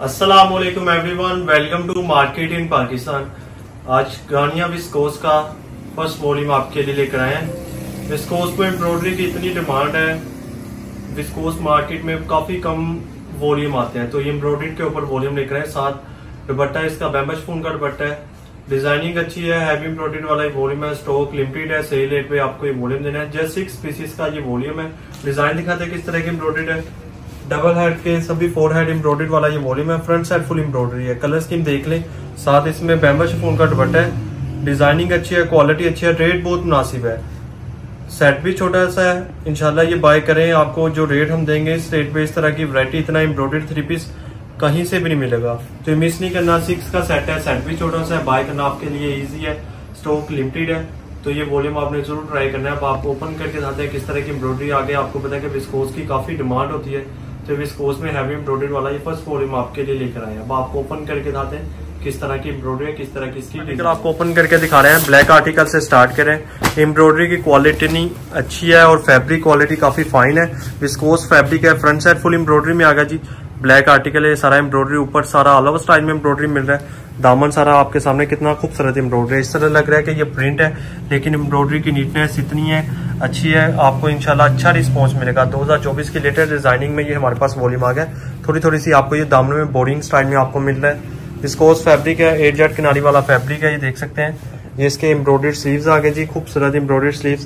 अस्सलामुअलैकुम everyone, welcome to market in Pakistan. आज गानिया विस्कोस का फर्स्ट वॉल्यूम आपके लिए लेकर आए हैं। विस्कोस में एम्ब्रॉयडरी की इतनी डिमांड है, विस्कोस मार्केट में काफी कम वॉल्यूम आते हैं, तो ये एम्ब्रॉयडरी के ऊपर वॉल्यूम लेकर आए। साथ दुपट्टा इसका बैम्बा शिफॉन का दुपट्टा है, डिजाइनिंग अच्छी है, हैवी एम्ब्रॉयडरी वाला वॉल्यूम है, स्टॉक लिमिटेड है, सही रेट पे आपको ये वॉल्यूम देना है। जस्ट 6 पीसेस का ये वॉल्यूम है। डिजाइन दिखाते हैं किस तरह की एम्ब्रॉयडरी है। डबल हेड के सभी 4 हेड एम्ब्रॉयडरी वाला ये वॉल्यूम है। फ्रंट साइड फुल एम्ब्रॉयडरी है, कलर स्कीम देख लें। साथ इसमें बैम्बा शिफॉन का दुपट्टा है, डिजाइनिंग अच्छी है, क्वालिटी अच्छी है, रेट बहुत मुनासिब है। सेट भी छोटा सा है, इंशाल्लाह ये बाय करें। आपको जो रेट हम देंगे इस रेट पे इस तरह की वैरायटी, इतना एम्ब्रॉयडरी 3 पीस कहीं से भी नहीं मिलेगा, तो मिस नहीं करना। 6 का सेट है, सेट भी छोटा सा है, बाय करना आपके लिए इजी है, स्टॉक लिमिटेड है, तो ये वॉल्यूम आपने जरूर ट्राई करना है। अब आप ओपन करके दिखाते हैं किस तरह की एम्ब्रॉयडरी आगे। आपको पता है कि विस्कोस की काफी डिमांड होती है, तो विस्कोस में हैवी एम्ब्रॉयडरी वाला ये फर्स्ट वॉल्यूम आपके लिए लेकर आए हैं। अब आपको ओपन करके दिखाते हैं किस तरह की एम्ब्रॉयडरी है, किस तरह की इसकी डिटेल आपको ओपन करके दिखा रहे हैं। ब्लैक आर्टिकल से स्टार्ट करें। एम्ब्रॉयडरी की क्वालिटी नहीं अच्छी है और फैब्रिक क्वालिटी काफी फाइन है, विस्कोस फैब्रिक है। फ्रंट साइड फुल एम्ब्रॉयडरी में आ गया जी, ब्लैक आर्टिकल है, सारा एम्ब्रॉयडरी ऊपर सारा ऑल ओवर स्टाइल में एम्ब्रॉयडरी मिल रहा है। दामन सारा आपके सामने कितना खूबसूरत एम्ब्रॉयडरी है, इस तरह लग रहा है कि ये प्रिंट है, लेकिन एम्ब्रॉयडरी की नीटनेस इतनी है, अच्छी है। आपको इंशाल्लाह अच्छा रिस्पॉन्स मिलेगा। 2024 की लेटेस्ट डिजाइनिंग में ये हमारे पास वॉल्यूम आ गया। थोड़ी सी आपको ये दामन में बोरिंग स्टाइल में आपको मिल रहा है। विस्कोस फैब्रिक है, 8 जेट किनारी वाला फैब्रिक है, ये देख सकते हैं। ये इसके एम्ब्रॉयडरी स्लीव्स आ गए जी, खूबसूरत एम्ब्रॉयडरी स्लीव्स।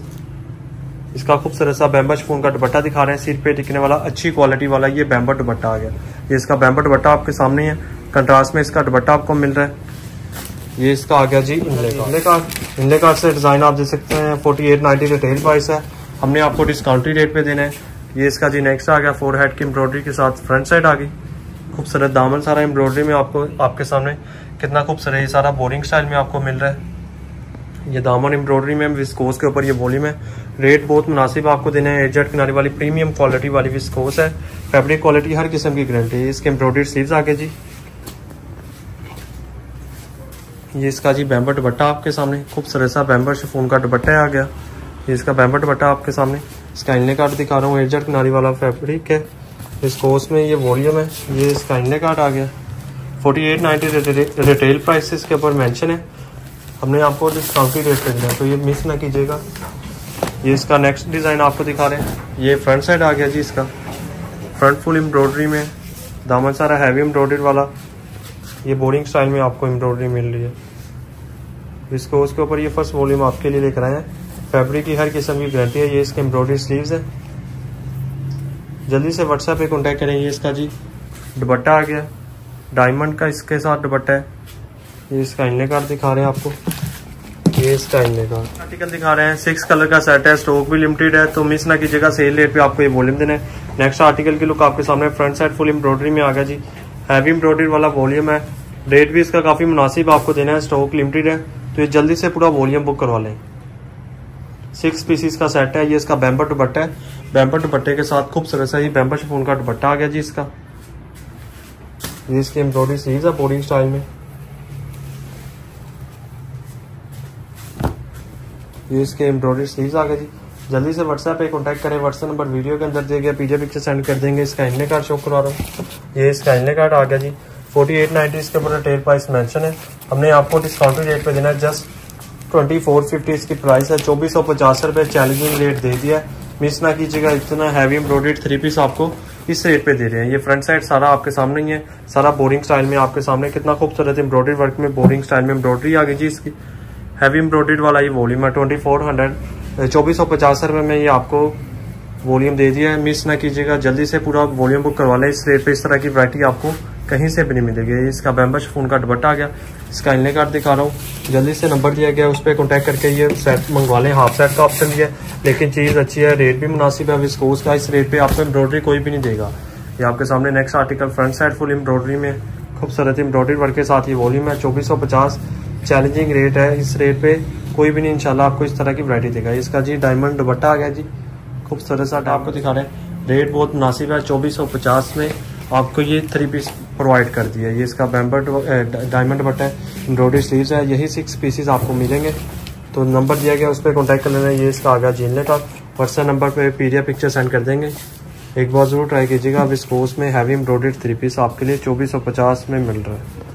इसका खूबसूरत सा बैम्बा शिफॉन का दुपट्टा दिखा रहे हैं, सिर पे टिकने वाला अच्छी क्वालिटी वाला ये बैम्बा दुपट्टा आ गया। ये इसका बैम्बा दुपट्टा आपके सामने है, कंट्रास्ट में इसका दुपट्टा आपको मिल रहा है। ये इसका आ गया जी इनले कार्ड से डिजाइन आप देख सकते हैं। 4890 रिटेल प्राइस है, हमने आपको डिस्काउंटी रेट पे देना है। ये इसका जी नेक्स्ट आ गया, 4 हेड की एम्ब्रॉयडरी के साथ फ्रंट साइड आ गई। खूबसूरत दामन सारा एम्ब्रॉयडरी में आपको आपके सामने कितना खूबसूरत, ये सारा बोरिंग स्टाइल में आपको मिल रहा है। ये दामन एम्ब्रॉयडरी में विस्कोस के ऊपर ये वॉल्यूम है। रेट बहुत मुनासिब आपको देना है। 8 जेट किनारे वाली प्रीमियम क्वालिटी वाली विस्कोस है, फैब्रिक क्वालिटी हर किस्म की गारंटी है। इसके एम्ब्रॉयडरी स्लीव्स आ गए जी। ये इसका जी बैम्बा दुपट्टा आपके सामने, खूबसूरत सा बैम्बा शिफॉन का दुपट्टा आ गया। ये इसका बैम्बा दुपट्टा आपके सामने, इसका इनले कार्ड दिखा रहा हूँ, 8 जेट किनारी वाला फैब्रिक है, विस्कोस में ये वॉल्यूम है। ये इसका इनले कार्ड आ गया। 4890 रिटेल प्राइस इसके ऊपर मेंशन है, हमने आपको डिस्काउंटी रेट पे दिया, तो ये मिस ना कीजिएगा। ये इसका नेक्स्ट डिजाइन आपको दिखा रहे हैं। ये फ्रंट साइड आ गया जी, इसका फ्रंट फुल एम्ब्रॉयडरी में, दामन सारा हैवी एम्ब्रॉयडरी वाला, ये बोरिंग स्टाइल में आपको एम्ब्रॉयडरी मिल रही है। विस्कोस के ऊपर ये फर्स्ट वॉल्यूम आपके लिए लेकर आए हैं। फैब्रिक की हर किस्म की गारंटी है। ये इसके एम्ब्रॉयडरी स्लीव्स है, जल्दी से व्हाट्सएप पे कॉन्टैक्ट करें। ये इसका जी दुपट्टा आ गया, डायमंड का इसके साथ दुपट्टा है। ये इसका इनले कार्ड दिखा रहे हैं आपको, ये इसका इनले कार्ड आर्टिकल दिखा रहे हैं। 6 कलर का सेट है, स्टॉक भी लिमिटेड है, तो मिस ना कीजिएगा। सेल रेट पे आपको ये वॉल्यूम देना है। नेक्स्ट आर्टिकल की लुक आपके सामने, फ्रंट साइड फुल एम्ब्रॉयडरी में आ गया जी, हैवी एम्ब्रॉयडरी वाला वॉल्यूम है। रेट भी इसका काफी मुनासिब आपको देना है, स्टॉक लिमिटेड है, तो ये जल्दी से पूरा वॉल्यूम बुक करवा लें। 6 पीसीस का सेट है। ये इसका बैम्बा दुपट्टा है, बैम्बा दुपट्टे के साथ खूबसूरत सा ये बैम्बा शिफॉन का दुपट्टा आ गया जी इसका। ये इसकी एम्ब्रॉयडरी स्लीव्स है बोरिंग स्टाइल में। ये इसके एम्ब्रॉयडरी स्लीव्स आ गए जी। जल्दी से व्हाट्सएप पे कॉन्टैक्ट करें, व्हाट्सएप नंबर वीडियो के अंदर दिए गया, पीजे पिक्चर सेंड कर देंगे। इसका इनले कार्ड शो करवा रहा हूँ। ये इसका इनले कार्ड आ गया जी। 4890 इसके ऊपर रिटेल प्राइस मेंशन है, हमने आपको डिस्काउंट रेट पे देना है। जस्ट 2450 इसकी प्राइस है, 2450 रुपए चैलेंजिंग रेट दे दिया है, मिस ना कीजिएगा। इतना हैवी एम्ब्रॉयडरी 3 पीस आपको इस रेट पे दे रहे हैं। ये फ्रंट साइड सारा आपके सामने ही है, सारा बोरिंग स्टाइल में आपके सामने, कितना खूबसूरत एम्ब्रॉयडरी वर्क में बोरिंग स्टाइल में एम्ब्रॉयडरी आ गई जी। इसकी हैवी एम्ब्रॉयडरी वाला ये वॉल्यूम है। 2450 रुपए में ये आपको वॉल्यूम दे दिया है, मिस ना कीजिएगा। जल्दी से पूरा वॉल्यूम बुक करवा लें, इस रेट पे इस तरह की वैरायटी आपको कहीं से भी नहीं मिलेगी। इसका बैम्बा शिफॉन का दुपट्टा आ गया, इसका इनले कार्ड दिखा रहा हूँ। जल्दी से नंबर दिया गया, उस पर कॉन्टैक्ट करके ये सेट मंगवा लें। हाफ सेट का ऑप्शन भी है, लेकिन चीज़ अच्छी है, रेट भी मुनासिब है। विस्कोस का इस रेट पे आपको एम्ब्रॉयडरी कोई भी नहीं देगा। ये आपके सामने next article, front side full embroidery में खूबसूरत एम्ब्रॉयडरी वर्क के साथ ये वॉल्यूम है। 2450 चैलेंजिंग रेट है, इस रेट पे कोई भी नहीं इंशाल्लाह आपको इस तरह की वैरायटी देगा। इसका जी डायमंड दुपट्टा आ गया जी, खूबसूरत सा आपको दिखा रहे हैं। रेट बहुत मुनासिब है, 2450 में आपको ये 3 पीस प्रोवाइड कर दिया। ये इसका बैम्बा डायमंड दुपट्टा है, एम्ब्रॉयडरी स्लीव्स है, यही 6 पीसेस आपको मिलेंगे। तो नंबर दिया गया, उस पर कॉन्टैक्ट कर लेना। ये इसका आ गया जी इनले कार्ड, व्हाट्सएप नंबर पे पीडीएफ पिक्चर सेंड कर देंगे। एक बार ज़रूर ट्राई कीजिएगा। विस्कोस में हैवी एम्ब्रॉयडर्ड 3 पीस आपके लिए 2450 में मिल रहा है।